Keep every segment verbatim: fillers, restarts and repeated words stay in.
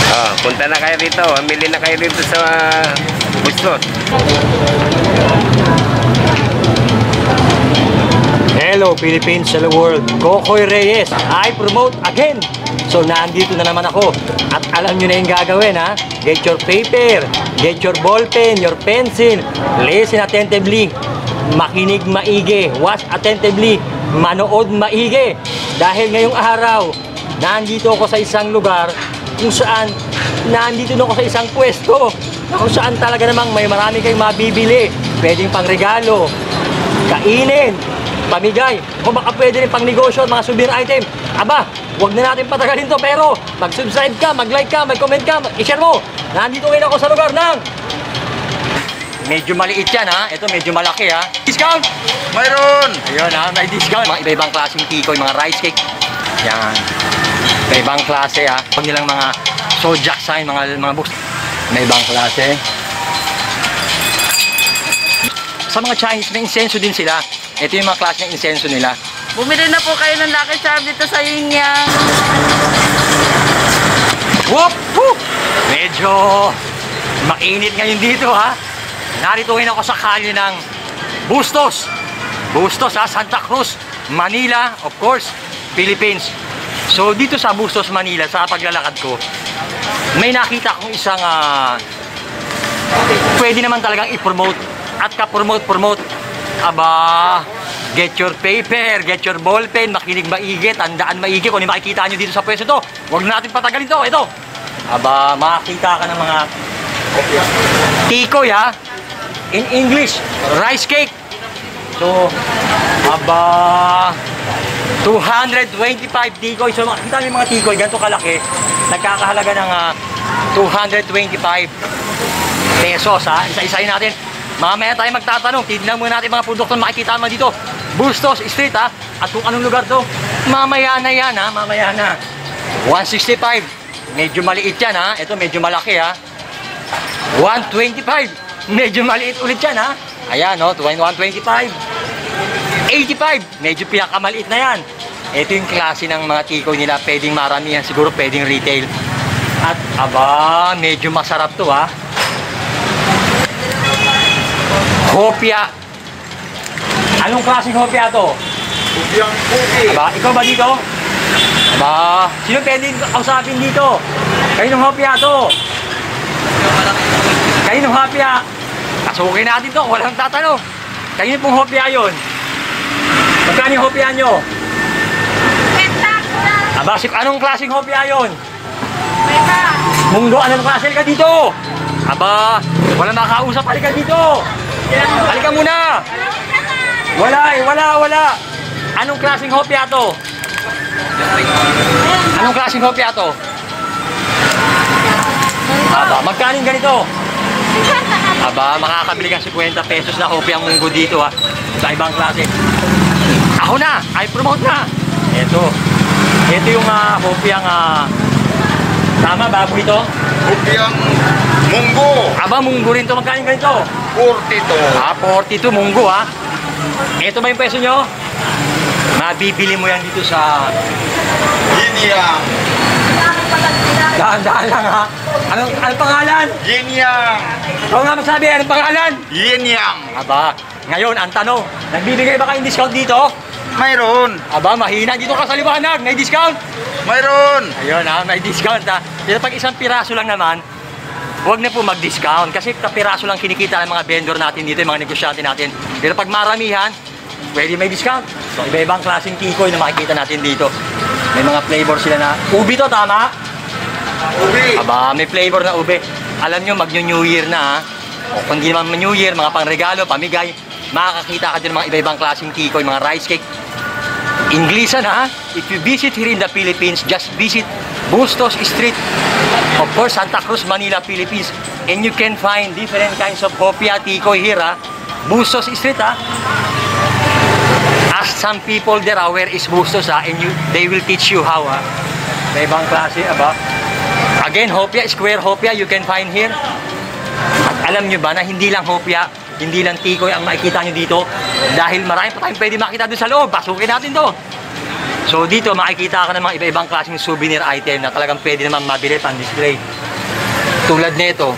Oh, punta na kayo dito. Amili na kayo dito sa Bustos. Hello Philippines, hello world. Kokoy Reyes, I promote again. So nandito na naman ako. At alam nyo na yung gagawin ha. Get your paper, get your ball pen, your pencil. Listen attentively. Makinig maigi. Watch attentively. Manood maigi. Dahil ngayong araw, nandito ako sa isang lugar kung saan nandito na ako sa isang pwesto kung saan talaga namang may marami kayong mabibili. Pwedeng pang regalo, kainin, pamigay, o baka pwede rin pang negosyo, mga souvenir item. Aba, huwag na natin patagalin to, pero mag-subscribe ka, mag-like ka, mag-comment ka, i-share mo. Nandito ngayon ako sa lugar ng medyo maliit yan ha, ito medyo malaki ha. Discount? Mayroon! Ayun ha, may discount. Mga iba-ibang klaseng tikoy, mga rice cake. Yan. Iba-ibang klase ha. Huwag nilang mga sojak sign, mga, mga books. May ibang klase. Sa mga Chinese, may insenso din sila. Ito yung mga klase ng insenso nila. Bumili na po kayo ng Lucky Charm dito sa Yin-Yang. Whoop! Whoop! Medyo mainit ngayon dito ha. Narito ngayon ako sa kalye ng Bustos. Bustos ha, Santa Cruz, Manila, of course, Philippines. So dito sa Bustos, Manila, sa paglalakad ko, may nakita akong isang uh, pwede naman talagang i-promote at ka-promote-promote. Aba, get your paper, get your ball pen, makinig maigi, tandaan maigi kung ano makikita nyo dito sa pwesto to. Huwag na natin patagalin to, ito. Aba, makakita ka ng mga tikoy ha. In English, rice cake. So, aba, two hundred twenty-five tikoy. So, makikita nyo yung mga tikoy, ganito kalaki. Nagkakahalaga ng uh, two hundred twenty-five pesos ha. Isa-isahin natin. Mamaya tayo magtatanong, tignan muna natin mga produkto na makikita naman dito. Bustos Street ha. At kung anong lugar to, mamaya na yan ha, mamaya na. one sixty-five, medyo maliit yan ha. Ito medyo malaki ha. one twenty-five, medyo maliit ulit yan ha. Ayan no, one twenty-five. eighty-five, medyo pinakamaliit na yan. Ito yung klase ng mga tikoy nila. Pwedeng maramihan, siguro pwedeng retail. At aba, medyo masarap to ha. Hopia. Anong klaseng hopia to? Hopiang cookie. Aba, ikaw ba dito? Aba, sino pwedeng kausapin dito? Kayo ng hopia to? Kayo ng hopia? Kasukin natin to, walang tatanong. Kayo pong hopia yun. Magkano yung hopia nyo? Aba, anong klaseng hopia yun? Munggo, anong klase ka dito? Aba, walang makausap, halika dito. Halika muna. Wala eh, wala, wala. Anong klaseng hopia to? Anong klaseng hopia to? Aba, magkaling ganito? Aba, makakabili kang fifty pesos na hopia ang munggo dito ha. Sa ibang klase. Ako na, I promote na. Ito. Ito yung uh, hopiang uh, tama, baboy ito? Hopiang munggo. Aba, munggo rin ito. Magkaling ganito? forty-two. Ah, forty-two munggo ha. Ito ba yung peso nyo? Mabibili mo yan dito sa Yin-Yang. Dahan-dahan lang ha. Anong, anong pangalan? Yin-Yang. Ikaw nga magsabi, anong pangalan? Yin-Yang. Aba, ngayon ang tanong, nagbibigay ba kayong discount dito? Mayroon. Aba, mahina dito ka sa liwanag, may discount? Mayroon. Ayun ha, may discount ha. Pero pag isang piraso lang naman, huwag na po mag-discount kasi kapiraso lang kinikita ng mga vendor natin dito, yung mga negosyante natin. Pero pag maramihan, pwede may discount. So, iba-ibang klaseng tikoy na makikita natin dito. May mga flavor sila na, ubi to, tama? Ubi. Aba, may flavor na ube. Alam nyo, mag-New Year na ha. O kung di naman New Year, mga pangregalo, pamigay, makakakita ka din ng mga iba-ibang klaseng tikoy, mga rice cake. Inglisan ha. If you visit here in the Philippines, just visit Bustos Street. Of course, Santa Cruz, Manila, Philippines. And you can find different kinds of hopia, tikoy here ha. Bustos Street ha. Ask some people there ha, where is Bustos ha, and you, they will teach you how ha. May ibang klase aba. Again, hopia, square hopia, you can find here. At alam nyo ba na hindi lang hopia, hindi lang tikoy ang makikita nyo dito, dahil marami pa tayong pwede makita doon sa loob. Pasukin natin to. So dito makikita ka ng mga iba-ibang klaseng souvenir item na talagang pwede naman mabili pang display. Tulad nito.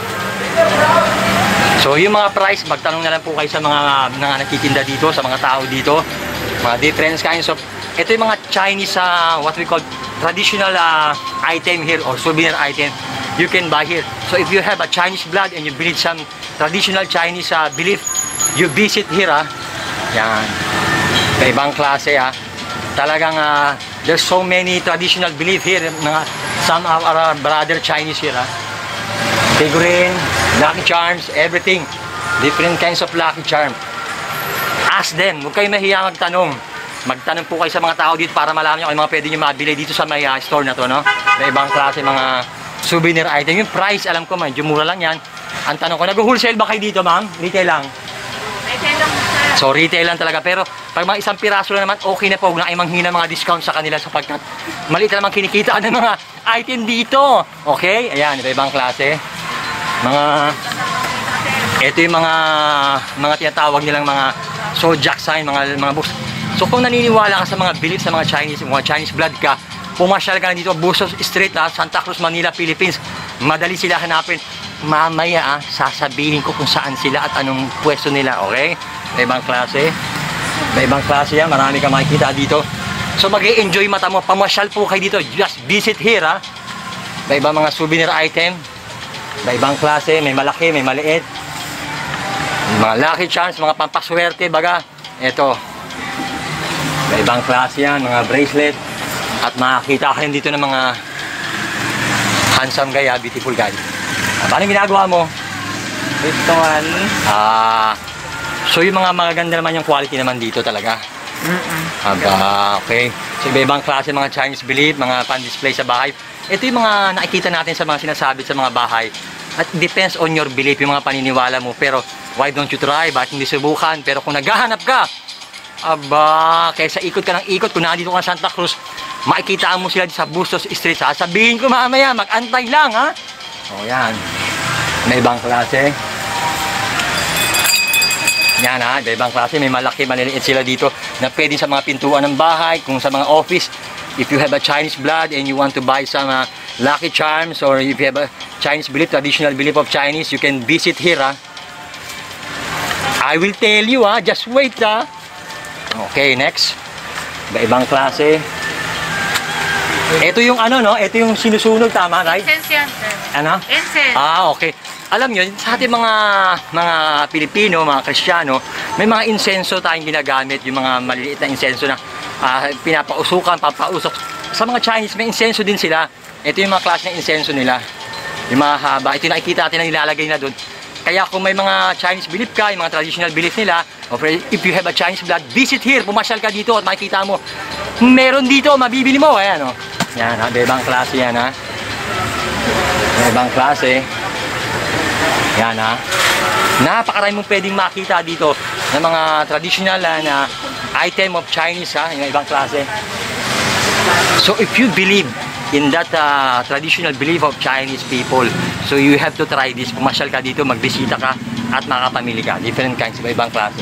So yung mga price, magtanong na lang po kayo sa mga mga nagtitinda dito, sa mga tao dito. Mga different kinds of, ito yung mga Chinese, uh, what we call traditional uh, item here or souvenir item you can buy here. So if you have a Chinese blood and you believe some traditional Chinese uh, belief, you visit here ah. Yan. May ibang klase ah. Talagang uh, there's so many traditional belief here. Mga, some of our brother Chinese here ah. Figurine, lucky charms, everything. Different kinds of lucky charm. Ask them. Huwag kayo mahiya magtanong. Magtanong po kayo sa mga tao dito para malaman nyo kung mga pwede nyo mabili dito sa may uh, store na to, no? May ibang klase mga souvenir item. Yung price, alam ko, medyo mura lang yan. Ang tanong ko, nag-wholesale ba kayo dito, ma'am? Retail lang? Retail lang, sir. So, retail lang talaga. Pero, pag mga isang piraso lang naman, okay na po. Huwag na kayo manghina mga discount sa kanila sapagkat maliit na naman kinikita ng mga item dito. Okay? Ayan, iba-ibang klase. Mga, ito yung mga, mga tinatawag nilang mga zodiac sign, mga, mga books. So kung naniniwala ka sa mga beliefs sa mga Chinese, mga Chinese blood ka, pumasyal ka na dito, Busos Street, ah, Santa Cruz, Manila, Philippines. Madali sila hanapin. Mamaya, ah, sasabihin ko kung saan sila at anong pwesto nila, okay? May ibang klase. May ibang klase yan. Marami kang makikita dito. So mag-i-enjoy mata mo. Pamasyal po kayo dito. Just visit here, ah. May ibang mga souvenir item. May ibang klase. May malaki, may maliit. Mga lucky charms, mga pampaswerte, baga. Ito. May ibang klase yan, mga bracelet. At makakita ka rin dito ng mga handsome guy, ah, beautiful guy. Ah, paano ginagawa mo? Ito, ano? Ah, so yung mga magaganda naman yung quality naman dito talaga. Mm-mm. Aba, okay. So iba ibang klase mga Chinese belief, mga pan-display sa bahay. Ito yung mga nakikita natin sa mga sinasabi sa mga bahay. At depends on your belief, yung mga paniniwala mo. Pero why don't you try? Bakit hindi subukan? Pero kung naghahanap ka, aba, kaysa ikot ka ng ikot, kung nandito ka sa Santa Cruz, makikita mo sila sa Bustos Street. Sasabihin ko mamaya, mag-antay lang ha. O yan. May ibang klase. Yan ha, may ibang klase. May malaki, maliliit sila dito na pwede sa mga pintuan ng bahay, kung sa mga office. If you have a Chinese blood and you want to buy some uh, lucky charms, or if you have a Chinese belief, traditional belief of Chinese, you can visit here ha. I will tell you ha, just wait ha. Okay, next. Iba-ibang klase. Ito yung ano, no? Ito yung sinusunog, tama, right? Incense yan, sir. Ano? Incense. Ah, okay. Alam nyo, sa ating mga mga Pilipino, mga Kristiyano, may mga insenso tayong ginagamit, yung mga maliliit na insenso na uh, pinapausukan, papausok. Sa mga Chinese, may insenso din sila. Ito yung mga klase ng insenso nila. Yung mga haba. Ito yung nakikita natin na nilalagay na doon. Kaya kung may mga Chinese belief ka, yung mga traditional belief nila, or if you have a Chinese blood, visit here, pumasyal ka dito at makikita mo. Meron dito, mabibili mo. Ayan o. Yan ha, ibang klase yan ha. Ibang klase. Yan ha. Napakarami mong pwedeng makita dito ng mga traditional uh, na item of Chinese ha, yung ibang klase. So if you believe in that uh, traditional belief of Chinese people, so you have to try this. Pumasyal ka dito, magbisita ka at makapamili ka. Different kinds, iba ibang klase.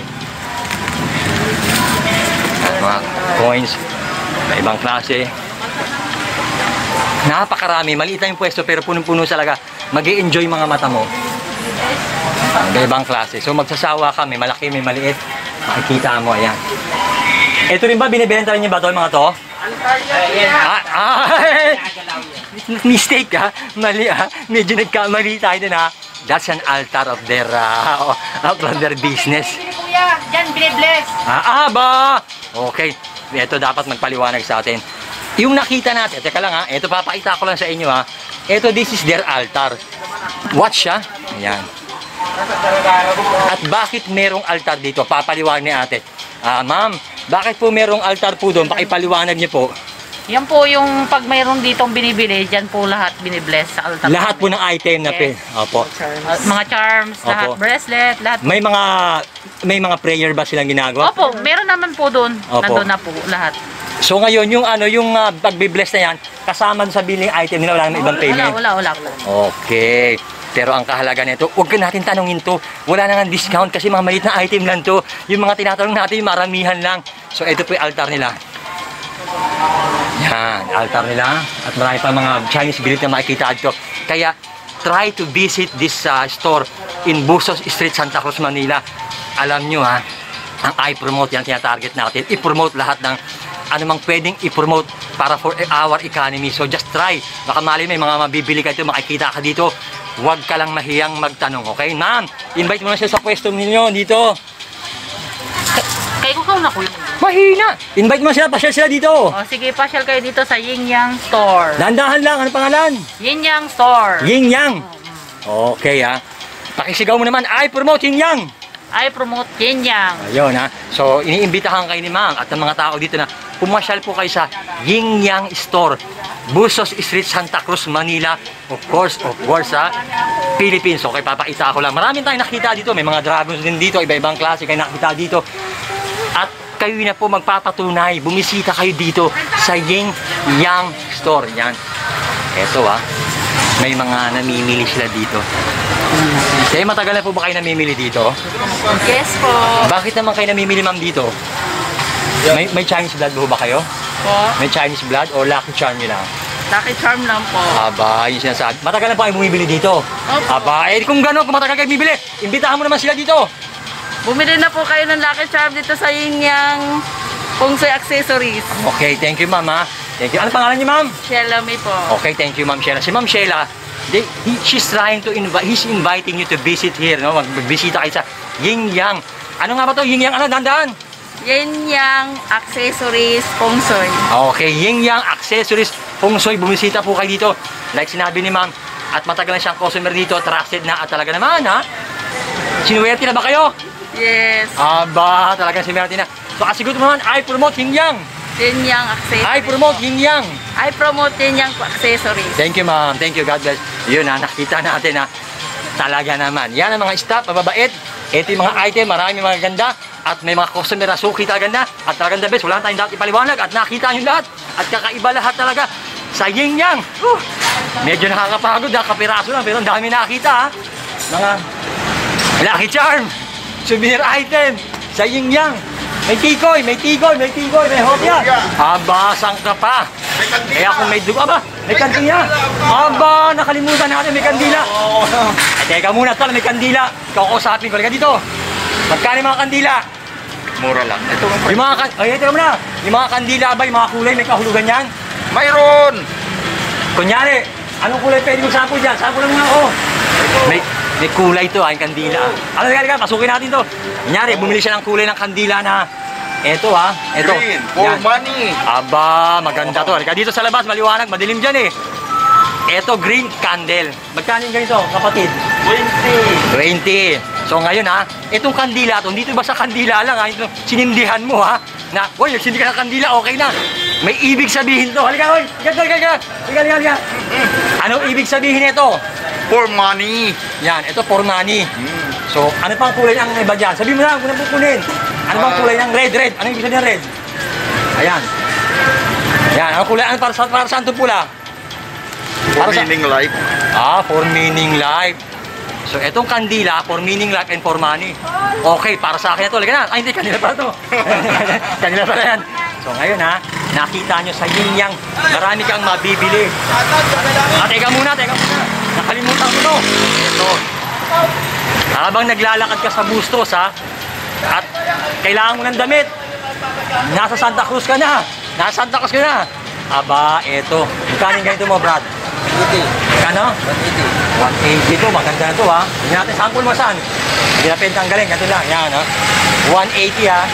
At mga coins, iba ibang klase. Napakarami, maliit lang yung pwesto pero punong-puno talaga. Mag-i-enjoy mga mata mo. Iba ibang klase. So magsasawa ka, may malaki, may maliit. Makikita mo, ayan. Ito rin ba, binibenta rin niyo ba ito, mga to? Ah, ah, mistake ha, mali ha, medyo nagkamali tayo din ha. That's an altar of their uh, of their business. Kuya, dyan, binibless. Ah, ah ba? Okay, ito dapat magpaliwanag sa atin. Yung nakita natin, teka lang ha, ito papakita ko lang sa inyo ha. Ito, this is their altar. Watch ha, ayan. At bakit merong altar dito? Papaliwanag ni ate. Ah, ma'am, bakit po merong altar po doon? Pakipaliwanag niyo po. Yan po yung pag mayroong ditong binibili, dyan po lahat binibless sa altar. Lahat po ng item na yes. pe. Opo. Uh, mga charms, Opo. lahat, bracelet, lahat. May mga may mga prayer ba silang ginagawa? Opo, meron naman po doon. Opo. Nandun na po lahat. So ngayon yung ano yung uh, pagbi-bless na yan, kasama sa billing item nila, wala namang ibang payment. Wala, wala, wala. Okay. Pero ang kahalaga nito, huwag ka natin tanongin to. Wala nang discount kasi mga maliit na item lang to. Yung mga tinatanong natin, yung maramihan lang. So ito po yung altar nila. Yan, altar nila. At marami pa mga Chinese bilid na makikita dito. Kaya, try to visit this uh, store in Busos Street, Santa Cruz, Manila. Alam nyo ha, ang i-promote yan, tinatarget natin. I-promote lahat ng anumang pwedeng i-promote para for our economy. So just try. Baka mali may mga mabibili ka dito, makikita ka dito. Huwag ka lang mahiyang magtanong, okay? Ma'am, invite mo na siya sa pwesto ninyo dito. Kayo ko na kuya. Mahina! Invite mo sila, pasyal sila dito. O sige, pasyal kayo dito sa Yin Yang Store. Dandahan lang, ano pangalan? Yin Yang Store. Yin Yang. Okay ha. Pakisigaw mo naman, I promote Yin Yang. I promote Yin Yang. Ayun ha. So, iniimbitahan kayo ni Ma'am at ng mga tao dito na pumasyal po kayo sa Yin Yang Store. Busos Street, Santa Cruz, Manila. Of course, of course ha. Philippines. Okay, papakita ko lang. Maraming tayong nakita dito. May mga dragons din dito. Iba-ibang klase kayo nakita dito. At kayo na po magpapatunay. Bumisita kayo dito sa Yin Yang Store. Yan. Eto ha. May mga namimili sila dito. Kaya matagal na po ba kayo namimili dito? Yes po. Bakit naman kayo namimili ma'am dito? May, may Chinese blood po ba kayo? Po. May Chinese blood o Lucky Charm nyo lang? Lucky Charm lang po. Aba, yung sinasabi. Matagal na po kayo bumibili dito? Opo. Aba, eh kung gano'n, kung matagal kayo bibili, imbitahan mo naman sila dito. Bumili na po kayo ng Lucky Charm dito sa Yin Yang Feng Shui Accessories. Okay, thank you ma'am ha. Thank you. Ano pangalan niyo ma'am? Sheila May po. Okay, thank you ma'am Sheila. Si ma'am Sheila, they, he, she's trying to invite, he's inviting you to visit here, no? Magbisita kayo sa Yin Yang. Ano nga ba to? Yin Yang ano? Dandaan? Yin Yang Accessories Feng Shui. Okay, Yin Yang Accessories Feng Shui. Bumisita po kayo dito. Like sinabi ni ma'am, at matagal na siyang customer dito, trusted na at talaga naman ha. Sinuwerte na ba kayo? Yes. Aba, talagang sinuwerte na. So kasiguro naman, I promote Yin Yang. Yin Yang Accessories. I promote Yin Yang. I promote Yin Yang Accessories. Thank you ma'am, thank you, God bless. Yun ha, nakita natin ha. Talaga naman. Yan ang mga staff, mababait. Ito yung mga item, marami mga ganda. At may mga customer na suki talaga na. At talagang the best, wala tayong dapat ipaliwanag. At nakita nyo lahat. At kakaiba lahat talaga sa Yin Yang. Uh, medyo nakakapagod ha, kapiraso lang. Pero ang dami nakita ha. Mga Lucky Charm, souvenir item sa Yin Yang. May tikoy, may tikoy, may tikoy, may hopya. Aba, saan ka pa? Kaya kung may dugo, aba, may kandila. Aba, nakalimutan natin, may kandila. Ay, teka muna, tol, may kandila. Kakusapin ko, liga dito. Magkano yung mga kandila? Mura lang. Ito ang Yung mga, ay, teka muna. Yung mga kandila ba, yung mga kulay, may kahulugan yan? Mayroon! Kunyari, anong kulay pwede mo sample dyan? Sample lang muna ako. May, may kulay to, ay kandila. Ano nga, liga, pasukin natin to. Kunyari, bumili siya ng kulay ng kandila na eto ha, eto. Green, for Yan. money. Aba, maganda to. Halika dito sa labas, maliwanag, madilim dyan eh. Eto, green candle. Magkano yung ganito, kapatid? twenty. twenty. So ngayon ha, itong kandila to, dito ba sa kandila lang ha, ito, sinindihan mo ha, na, uy, nagsindi ka ng kandila, okay na. May ibig sabihin to. Halika, uy, halika, halika, halika, halika, halika. Ano ibig sabihin ito? For money. Yan, ito for money. So, ano pang kulay ang iba dyan? Sabi mo na, kung napupunin. Ano bang kulay ng red, red? Ano ibig sabihin ng red? Ayan. Ayan, ano kulay? Ano para, sa, para saan ito pula? For Para sa- meaning life. Ah, for meaning life. So, itong kandila, for meaning life and for money. Okay, para sa akin ito. Liga na. Ay, hindi, kanila pala ito. Kanila pala yan. So, ngayon ha, nakita nyo sa Yin Yang, marami kang mabibili. Ah, teka muna, teka muna. Nakalimutan ko to. Ito. Habang naglalakad ka sa Bustos ha, at kailangan mo ng damit, nasa Santa Cruz ka na. Nasa Santa Cruz ka na. Aba, eto. Magkano yung ganito mo, Brad? eighty. Kano? one eighty to, maganda na to ha. Hindi natin sample mo saan. Hindi na pwede tanggalin, ganito lang. Yan ha. one eighty ha.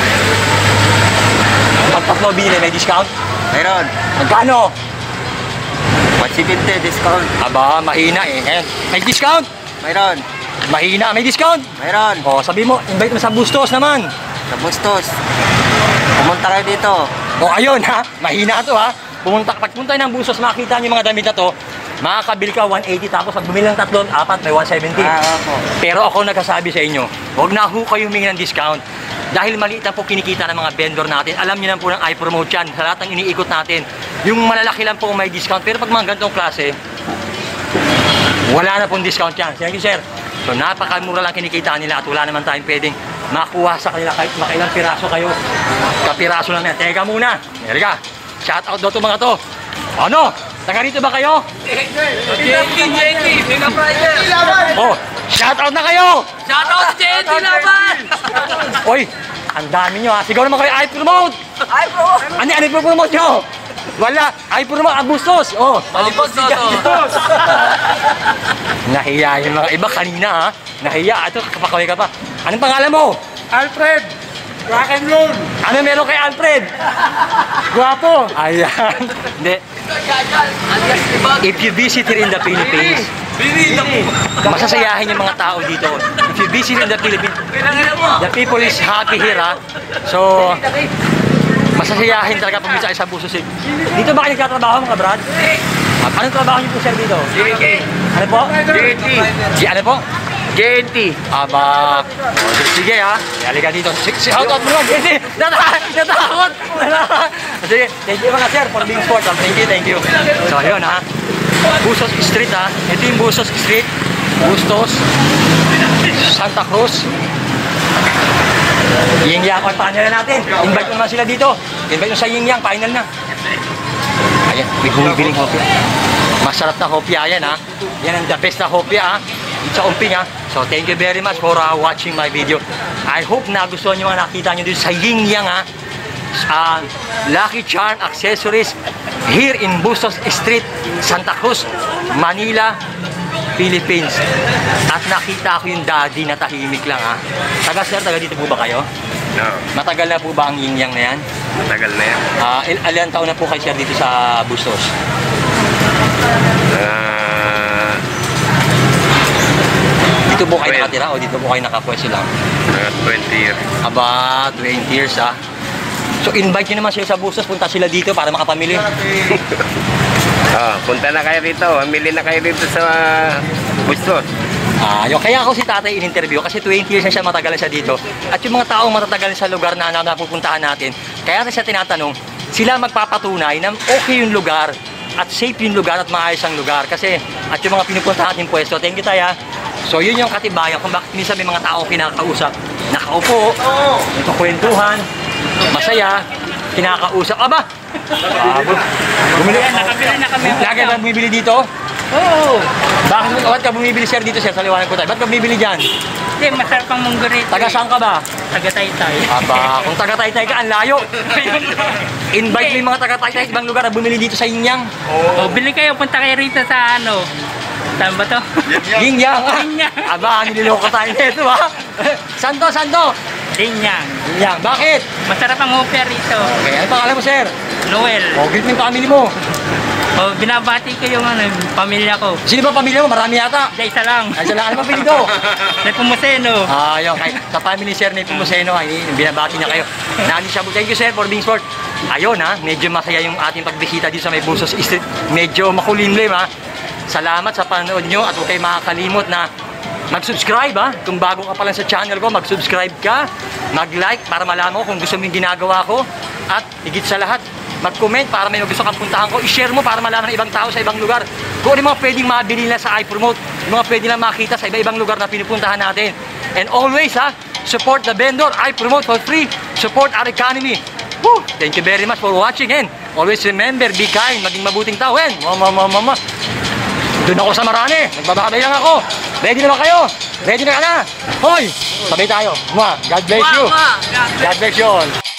Pag tatlo binili, may discount? Mayroon. Magkano? one seventy discount. Aba, mahina eh. Ngayon, may discount? Mayroon. Mahina, may discount? Mayroon. O, sabi mo, invite mo sa Bustos naman. Sa Bustos. Pumunta kayo dito. O, ayun ha. Mahina to ha. Pumunta, pagpunta ng Bustos, makita niyo yung mga damit na to, makakabil ka one eighty, tapos pag bumili ng tatlong, apat, may one seventy. Ah, opo. Pero ako nagsasabi sa inyo, huwag na ho kayo humingi ng discount. Dahil maliit lang po kinikita ng mga vendor natin. Alam niyo lang po ng i-promote yan. Sa lahat ng iniikot natin, yung malalaki lang po may discount. Pero pag mga ganitong klase, wala na pong discount yan. Thank you, sir. So napakamura lang kinikita nila at wala naman tayong pwedeng makuha sa kanila kahit makailang piraso kayo. Kapiraso lang yan. Teka muna. Teka. Shout out daw to mga to. Ano? Taga rito ba kayo? J T, J T, Mega Prizer. Oh, shout out na kayo! Shout out J T laban! Oy, ang dami nyo ha. Siguro naman kayo i-promote. I-promote. Ano, ano i-promote nyo? Wala, i-promote Agustos. Oh, Palipos to to. nahiya yung mga iba kanina ha. Nahiya. Ito, kapakaway ka pa. Anong pangalan mo? Alfred. Rock and roll. Ano meron kay Alfred? Guwapo. Ayan. Hindi. Alias Libag. If you visit here in the Philippines, masasayahin yung mga tao dito. If you visit in the Philippines, the people is happy here ha. So, masasayahin talaga pumunta sa Busos. Dito ba kayo nagtatrabaho mga brad? Ah, anong trabaho niyo po sir dito? J T. Ano po? J T. Si ano po? J T. Aba, oh, sige ha. Halika dito. Si shout out mo naman. Sige, natakot. Sige, thank you mga sir for being sport. Thank you, thank you. So, yun ha. Busos Street ha. Ito yung Busos Street. Bustos. Santa Cruz. Yingyang, o paano na natin? Invite naman sila dito. Invite mo sa Yingyang, final na. Ayan, may bumibiling hopya. Masarap na hopya yan ha. Yan ang the best na hopya ha. Sa umping ha. So thank you very much for uh, watching my video. I hope na gusto nyo nga nakita nyo dito sa Yingyang ha. Uh, Lucky Charm Accessories here in Bustos Street, Santa Cruz, Manila, Philippines. At nakita ko yung daddy na tahimik lang ha. Taga sir, taga dito po ba kayo? No, Matagal na po ba ang Yingyang na yan? matagal na yan. Uh, il ilan taon na po kayo sir dito sa Bustos? Ah, Dito po kayo Well, nakatira o dito po kayo nakapwesto lang? mga twenty years. Aba, twenty years ah. So invite nyo naman sila sa Bustos, punta sila dito para makapamili. Oh, punta na kayo dito. Amili na kayo dito sa Bustos. Ah, yung kaya ako si tatay in-interview kasi twenty years na siya, matagal na siya dito. At yung mga taong matatagal sa lugar na, na napupuntahan natin, kaya na siya tinatanong, sila magpapatunay na okay yung lugar at safe yung lugar at maayos ang lugar. Kasi at yung mga pinupuntahan natin pwesto, thank you tayo. So yun yung katibayan kung bakit minsan may mga tao kinakausap, nakaupo, nagkukwentuhan, masaya, kinakausap. Aba! Ah, bumili Ayan, nakabili na kami. Lagi ba bumibili dito? Oo. Bakit ba't ka bumibili sir dito sir? Sa liwanag ko tayo. Ba't ka bumibili dyan? Hindi, masarap ang munggo rito. Taga saan ka ba? Taga Taytay. Aba, kung taga Taytay ka, ang layo. Invite mo yung mga taga Taytay sa ibang lugar na bumili dito sa Yingyang. Oh, bili kayo, punta kayo rito sa ano. Saan ba to? Yingyang. Yingyang. Aba, nililoko tayo nito ha. Saan to? Saan to? Linyang. Yingyang. Bakit? Masarap ang hopya rito. Okay, ano pangalan mo sir? Noel. O, greet mo yung family mo. Oh, binabati ko yung ano, pamilya ko. Sino ba pamilya mo? Marami yata. Hindi, isa lang. Ay, sila, ano ba pinito? Nepomuceno. Ah, yun. Kay, sa family sir ni Pumuseno, ay binabati niya kayo. Nani siya. Thank you sir for being sport. Ayun ha, medyo masaya yung ating pagbisita dito sa may Busos Street. Medyo makulimlim ha. Salamat sa panood nyo at huwag kayo makakalimot na mag-subscribe ha. Kung bago ka pa lang sa channel ko, mag-subscribe ka. Mag-like para malaman ko kung gusto mo yung ginagawa ko. At higit sa lahat, mag-comment para may gusto kang puntahan ko. I-share mo para malaman ng ibang tao sa ibang lugar. Kung ano yung mga pwedeng mabili nila sa iPromote, yung mga pwedeng lang makita sa iba-ibang lugar na pinupuntahan natin. And always ha, support the vendor, iPromote for free. Support our economy. Woo! Thank you very much for watching and always remember, be kind, maging mabuting tao. And mama, mama, mama. Doon ako sa Marani. Nagbabakabay lang ako. Ready na ba kayo? Ready na ka na? Hoy! Sabay tayo. Mwah! God bless you. God bless you all.